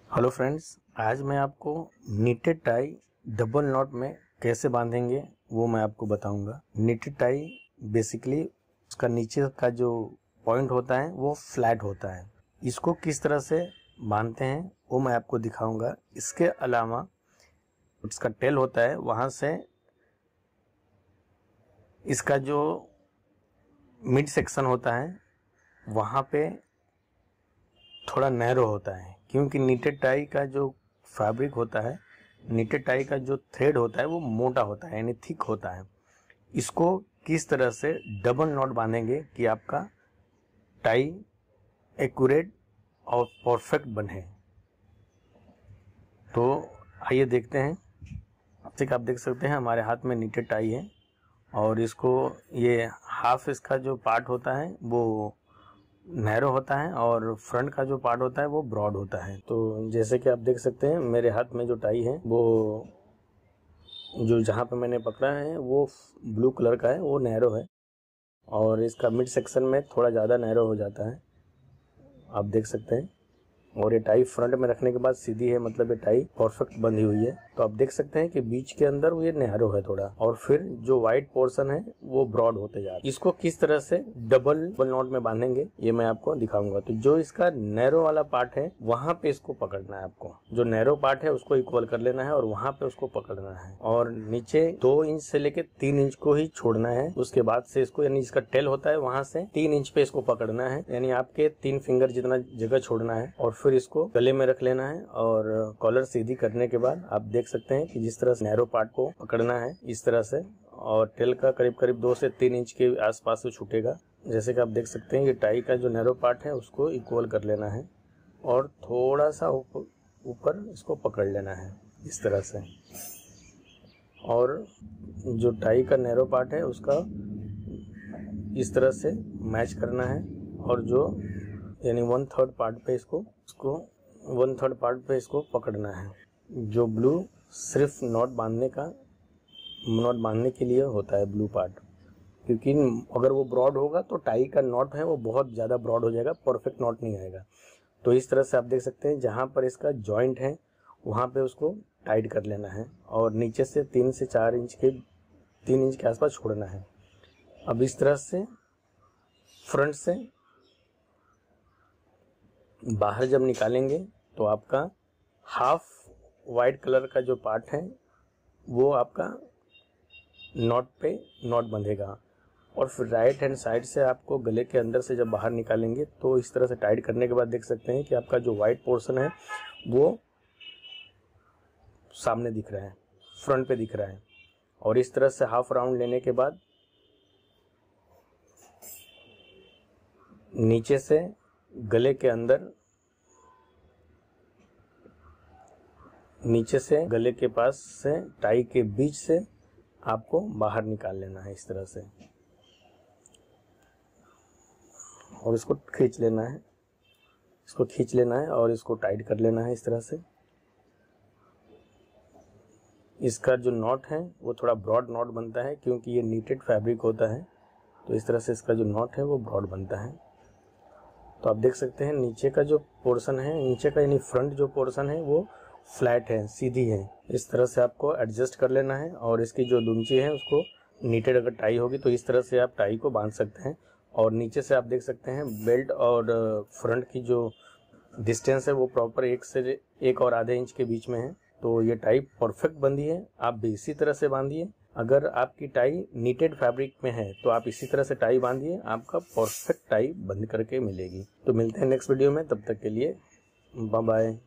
Hello friends, आज मैं आपको नीटेड टाई डबल नॉट में कैसे बांधेंगे वो मैं आपको बताऊंगा। नीटेड टाई बेसिकली उसका नीचे का जो पॉइंट होता है वो फ्लैट होता है। इसको किस तरह से बांधते हैं वो मैं आपको दिखाऊंगा। इसके अलावा इसका टेल होता है, वहाँ से इसका जो मिड सेक्शन होता है वहाँ पे थोड़ा नैरो होता है, क्योंकि नीटेड टाई का जो फैब्रिक होता है, नीटेड टाई का जो थ्रेड होता है वो मोटा होता है, यानी थिक होता है। इसको किस तरह से डबल नॉट बांधेंगे कि आपका टाई एक्यूरेट और परफेक्ट बने, तो आइए देखते हैं। जैसे आप देख सकते हैं हमारे हाथ में नीटेड टाई है और इसको ये हाफ इसका जो पार्ट होता है वो नैरो होता है और फ्रंट का जो पार्ट होता है वो ब्रॉड होता है। तो जैसे कि आप देख सकते हैं मेरे हाथ में जो टाई है वो जो जहाँ पे मैंने पकड़ा है वो ब्लू कलर का है, वो नैरो है और इसका मिड सेक्शन में थोड़ा ज़्यादा नैरो हो जाता है, आप देख सकते हैं। और ये टाई फ्रंट में रखने के बाद सीधी है, मतलब ये टाई परफेक्ट बंधी हुई है। तो आप देख सकते हैं कि बीच के अंदर ये नैरो है थोड़ा, और फिर जो वाइट पोर्शन है वो ब्रॉड होते जा रहा है। इसको किस तरह से डबल नॉट में बांधेंगे ये मैं आपको दिखाऊंगा। तो जो इसका नैरो वाला पार्ट है वहां पे इसको पकड़ना है आपको, जो नैरो पार्ट है उसको इक्वल कर लेना है और वहां पे उसको पकड़ना है और नीचे 2 इंच से लेके 3 इंच को ही छोड़ना है। उसके बाद से इसको, यानी इसका टेल होता है वहां से 3 इंच पे इसको पकड़ना है, यानी आपके 3 फिंगर जितना जगह छोड़ना है और फिर इसको गले में रख लेना है। और कॉलर सीधी करने के बाद आप देख सकते हैं कि जिस तरह से नैरो पार्ट को पकड़ना है इस तरह से, और टेल का करीब करीब 2 से 3 इंच के आसपास से छूटेगा। जैसे कि आप देख सकते हैं ये टाई का जो नैरो पार्ट है उसको इक्वल कर लेना है और थोड़ा सा ऊपर इसको पकड़ लेना है इस तरह से। और जो टाई का नैरो पार्ट है उसका इस तरह से मैच करना है और जो यानी 1/3 पार्ट पे इसको 1/3 पार्ट पे इसको पकड़ना है। जो ब्लू सिर्फ नॉट बांधने के लिए होता है ब्लू पार्ट, क्योंकि अगर वो ब्रॉड होगा तो टाई का नॉट है वो बहुत ज़्यादा ब्रॉड हो जाएगा, परफेक्ट नॉट नहीं आएगा। तो इस तरह से आप देख सकते हैं जहाँ पर इसका जॉइंट है वहाँ पे उसको टाइट कर लेना है और नीचे से 3 से 4 इंच के 3 इंच के आसपास छोड़ना है। अब इस तरह से फ्रंट से बाहर जब निकालेंगे तो आपका हाफ वाइट कलर का जो पार्ट है वो आपका नॉट पे नॉट बंधेगा। और फिर राइट हैंड साइड से आपको गले के अंदर से जब बाहर निकालेंगे तो इस तरह से टाइट करने के बाद देख सकते हैं कि आपका जो वाइट पोर्शन है वो सामने दिख रहा है, फ्रंट पे दिख रहा है। और इस तरह से हाफ राउंड लेने के बाद नीचे से गले के अंदर, नीचे से गले के पास से टाई के बीच से आपको बाहर निकाल लेना है इस तरह से और इसको खींच लेना है, इसको खींच लेना है और इसको टाइट कर लेना है इस तरह से। इसका जो नॉट है वो थोड़ा ब्रॉड नॉट बनता है क्योंकि ये नीटेड फैब्रिक होता है, तो इस तरह से इसका जो नॉट है वो ब्रॉड बनता है। तो आप देख सकते हैं नीचे का जो पोर्शन है, नीचे का यानी फ्रंट जो पोर्शन है वो फ्लैट है, सीधी है। इस तरह से आपको एडजस्ट कर लेना है और इसकी जो दुमची है उसको नीटेड अगर टाई होगी तो इस तरह से आप टाई को बांध सकते हैं। और नीचे से आप देख सकते हैं बेल्ट और फ्रंट की जो डिस्टेंस है वो प्रॉपर 1 से 1 और आधे इंच के बीच में है। तो ये टाई परफेक्ट बंधी है, आप भी इसी तरह से बांधिए। अगर आपकी टाई नीटेड फैब्रिक में है तो आप इसी तरह से टाई बांधिए, आपका परफेक्ट टाई बंद करके मिलेगी। तो मिलते हैं नेक्स्ट वीडियो में, तब तक के लिए बाय बाय।